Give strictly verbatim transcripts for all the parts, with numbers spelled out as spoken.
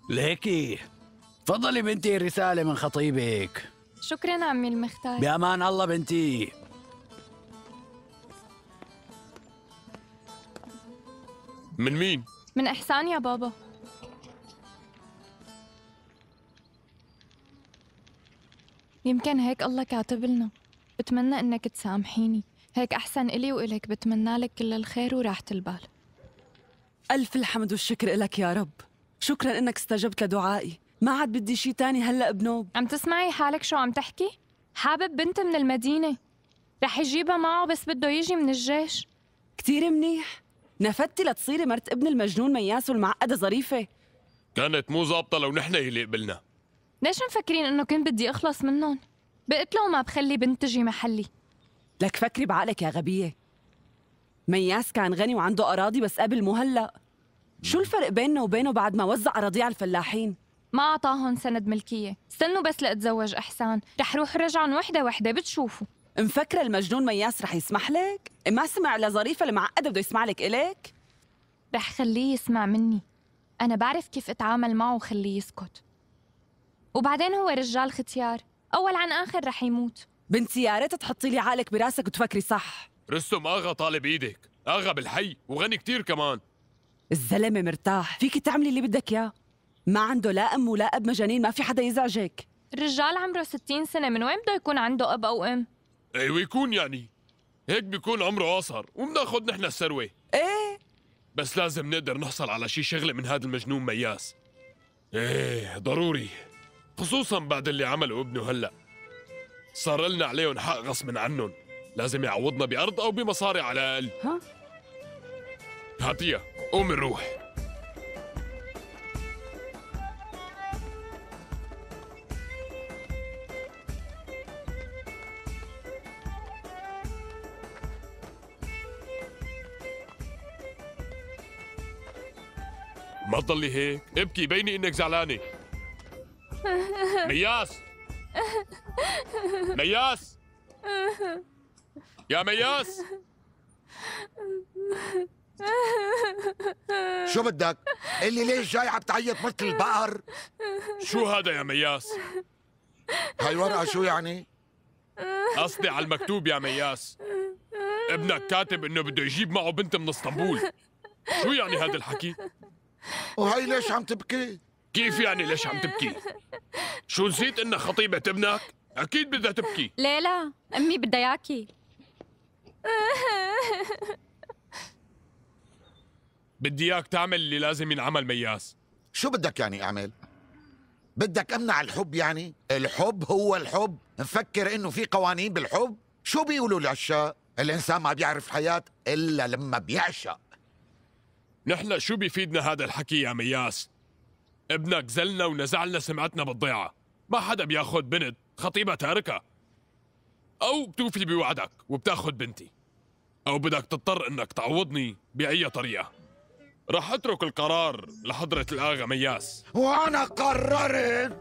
ليكي تفضلي بنتي، رسالة من خطيبك. شكراً عمي المختار. بأمان الله بنتي. من مين؟ من إحسان يا بابا. يمكن هيك الله كاتب لنا. بتمنى إنك تسامحيني، هيك أحسن إلي وإلك. بتمنى لك كل الخير وراحة البال. ألف الحمد والشكر إلك يا رب. شكراً إنك استجبت لدعائي. ما عاد بدي شي تاني هلأ بنوب. عم تسمعي حالك شو عم تحكي؟ حابب بنت من المدينة، رح يجيبها معه بس بده يجي من الجيش. كتير منيح. نفدتي لتصيري مرت ابن المجنون مياس والمعقدة ظريفة. كانت مو ظابطة لو نحن اللي قبلنا. ليش مفكرين إنه كنت بدي أخلص منهم؟ بقتلوا وما بخلي بنت تجي محلي. لك فكري بعقلك يا غبية. مياس كان غني وعنده أراضي بس قبل مو هلأ. شو الفرق بيننا وبينه بعد ما وزع أراضيه على الفلاحين؟ ما أعطاهن سند ملكية. استنوا بس لأتزوج إحسان، رح روح رجعن وحدة وحدة بتشوفوا. مفكرة المجنون مياس رح يسمح لك؟ ما سمع لظريفة المعقدة بده يسمع لك إليك؟ رح خليه يسمع مني. أنا بعرف كيف أتعامل معه وخليه يسكت. وبعدين هو رجال ختيار، أول عن آخر رح يموت. بنتي يا ريت تحطي لي عقلك براسك وتفكري صح. رستم آغا طالب إيدك، آغا بالحي وغني كتير كمان. الزلمة مرتاح، فيكي تعملي اللي بدك إياه. ما عنده لا أم ولا أب مجانين، ما في حدا يزعجك. الرجال عمره ستين سنة، من وين بده يكون عنده أب أو أم؟ ايوه يكون يعني هيك بيكون عمره قصر وبناخد نحن الثروة. ايه بس لازم نقدر نحصل على شي شغلة من هذا المجنون مياس. ايه ضروري، خصوصا بعد اللي عمله ابنه هلأ. صار لنا عليهم حق غصب عنهم، لازم يعوضنا بأرض أو بمصاري على الأقل. ها؟ هاتيها، قومي نروح. ما تضلي هيك، ابكي بيني انك زعلانة. مياس مياس يا مياس، شو بدك؟ اللي ليش جاي عم تعيط مثل البقر؟ شو هذا يا مياس؟ هاي ورقة شو يعني؟ قصدي على المكتوب يا مياس. ابنك كاتب انه بده يجيب معه بنت من اسطنبول. شو يعني هذا الحكي؟ وهي ليش عم تبكي؟ كيف يعني ليش عم تبكي؟ شو نسيت انها خطيبة ابنك؟ اكيد بدها تبكي. ليلى، أمي بدها ياكي. بدي اياك تعمل اللي لازم ينعمل مياس. شو بدك يعني اعمل؟ بدك امنع الحب يعني؟ الحب هو الحب؟ نفكر انه في قوانين بالحب؟ شو بيقولوا العشاق؟ الانسان ما بيعرف حياة الا لما بيعشق. نحن شو بيفيدنا هذا الحكي يا مياس؟ ابنك زلنا ونزعلنا سمعتنا بالضيعة. ما حدا بياخد بنت خطيبة تاركها. أو بتوفي بوعدك وبتاخد بنتي، أو بدك تضطر إنك تعوضني بأي طريقة. رح أترك القرار لحضرة الآغا مياس. وأنا قررت.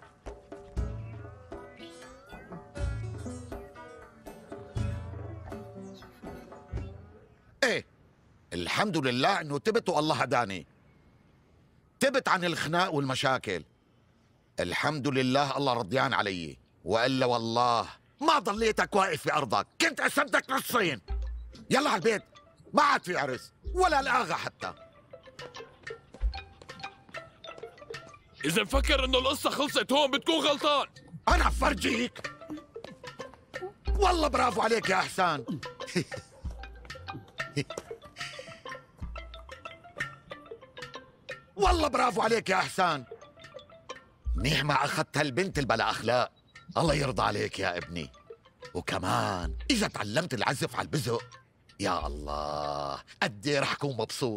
إيه، الحمد لله إنه تبت والله هداني. تبت عن الخناق والمشاكل. الحمد لله الله رضيان علي، وإلا والله ما ضليتك واقف في أرضك، كنت قسمتك نصين. يلا على البيت، ما عاد في عرس ولا الآغا حتى. إذا مفكر إنه القصة خلصت هون بتكون غلطان. أنا فرجيك. والله برافو عليك يا إحسان. والله برافو عليك يا إحسان. منيح ما أخذت هالبنت البلا أخلاق. الله يرضى عليك يا ابني. وكمان إذا تعلمت العزف على البزق، يا الله قد ايه رح أكون مبسوط.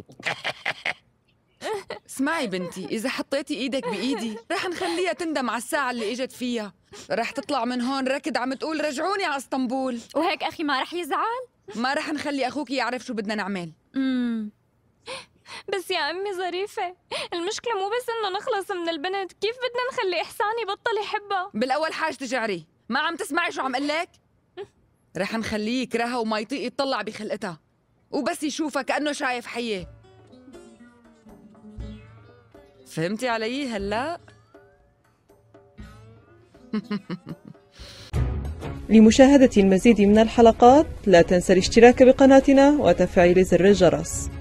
اسمعي بنتي، إذا حطيتي إيدك بإيدي رح نخليها تندم على الساعة اللي إجت فيها. رح تطلع من هون ركض عم تقول رجعوني على اسطنبول. وهيك أخي ما رح يزعل؟ ما رح نخلي أخوك يعرف شو بدنا نعمل. امم بس يا أمي ظريفة، المشكلة مو بس إنه نخلص من البنت، كيف بدنا نخلي إحسان يبطل يحبها؟ بالأول حاج تجعري، ما عم تسمعي شو عم قلك؟ رح نخليه يكرهها وما يطيق يطلع بخلقتها، وبس يشوفها كأنه شايف حية. فهمتي علي هلأ؟ لمشاهدة المزيد من الحلقات لا تنسى الاشتراك بقناتنا وتفعيل زر الجرس.